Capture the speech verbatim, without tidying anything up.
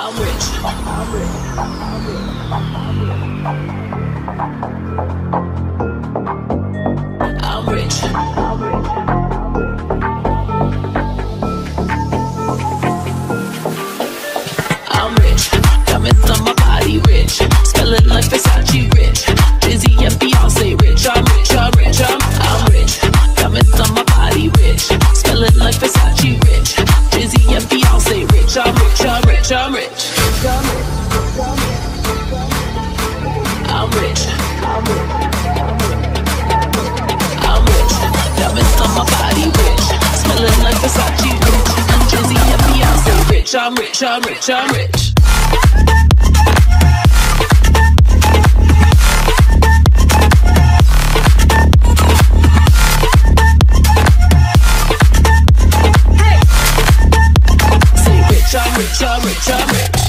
I'm rich. I'm rich. I'm rich. I'm rich. I'm rich. I'm rich. Diamonds on my body rich. Smelling like Versace rich. Jay-Z and Beyonce rich. I'm rich. I'm rich. I'm, I'm rich. Diamonds on my body rich. Smelling like Versace rich. Jay-Z and Beyonce rich. I'm rich. I'm rich. I'm rich. I'm rich. I'm rich. I'm rich. Diamonds on my body rich. Smelling like Versace rich. And Jay-Z and Beyonce rich. I'm rich. I'm rich. I'm rich. I'm rich, I'm rich, I'm rich.